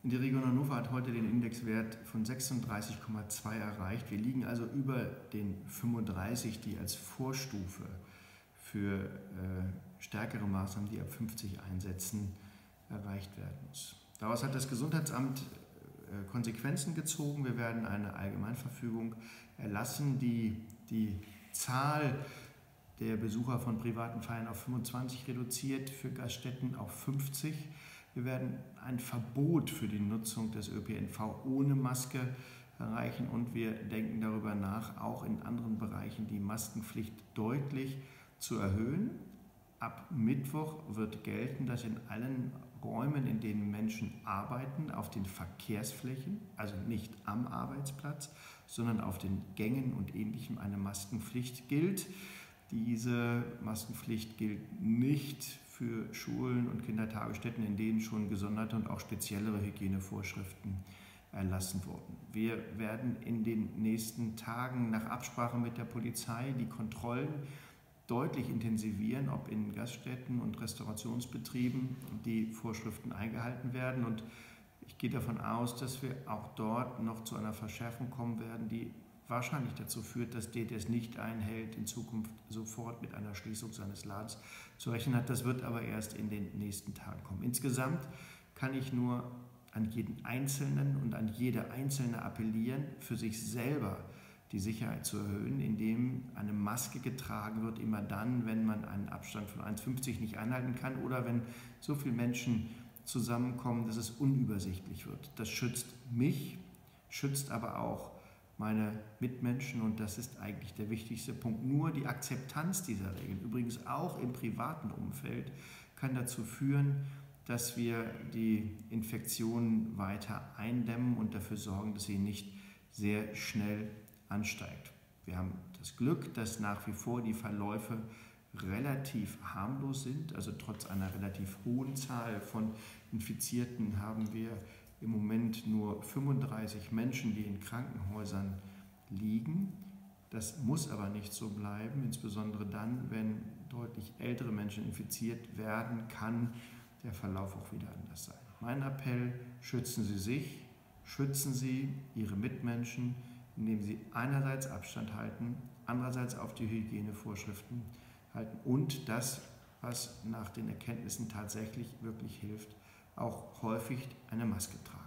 Die Region Hannover hat heute den Indexwert von 36,2 erreicht. Wir liegen also über den 35, die als Vorstufe für stärkere Maßnahmen, die ab 50 einsetzen, erreicht werden muss. Daraus hat das Gesundheitsamt Konsequenzen gezogen. Wir werden eine Allgemeinverfügung erlassen, die die Zahl der Besucher von privaten Feiern auf 25 reduziert, für Gaststätten auf 50. Wir werden ein Verbot für die Nutzung des ÖPNV ohne Maske erreichen und wir denken darüber nach, auch in anderen Bereichen die Maskenpflicht deutlich zu erhöhen. Ab Mittwoch wird gelten, dass in allen Räumen, in denen Menschen arbeiten, auf den Verkehrsflächen, also nicht am Arbeitsplatz, sondern auf den Gängen und Ähnlichem, eine Maskenpflicht gilt. Diese Maskenpflicht gilt nicht für Schulen und Kindertagesstätten, in denen schon gesonderte und auch speziellere Hygienevorschriften erlassen wurden. Wir werden in den nächsten Tagen nach Absprache mit der Polizei die Kontrollen deutlich intensivieren, ob in Gaststätten und Restaurationsbetrieben die Vorschriften eingehalten werden. Und ich gehe davon aus, dass wir auch dort noch zu einer Verschärfung kommen werden, die wahrscheinlich dazu führt, dass der es nicht einhält, in Zukunft sofort mit einer Schließung seines Ladens zu rechnen hat. Das wird aber erst in den nächsten Tagen kommen. Insgesamt kann ich nur an jeden Einzelnen und an jede Einzelne appellieren, für sich selber die Sicherheit zu erhöhen, indem eine Maske getragen wird, immer dann, wenn man einen Abstand von 1,50 nicht einhalten kann oder wenn so viele Menschen zusammenkommen, dass es unübersichtlich wird. Das schützt mich, schützt aber auch meine Mitmenschen und das ist eigentlich der wichtigste Punkt. Nur die Akzeptanz dieser Regeln, übrigens auch im privaten Umfeld, kann dazu führen, dass wir die Infektionen weiter eindämmen und dafür sorgen, dass sie nicht sehr schnell ansteigt. Wir haben das Glück, dass nach wie vor die Verläufe relativ harmlos sind. Also trotz einer relativ hohen Zahl von Infizierten haben wir im Moment nur 35 Menschen, die in Krankenhäusern liegen. Das muss aber nicht so bleiben, insbesondere dann, wenn deutlich ältere Menschen infiziert werden, kann der Verlauf auch wieder anders sein. Mein Appell: Schützen Sie sich, schützen Sie Ihre Mitmenschen, indem Sie einerseits Abstand halten, andererseits auf die Hygienevorschriften halten und das, was nach den Erkenntnissen tatsächlich wirklich hilft, auch häufig eine Maske tragen.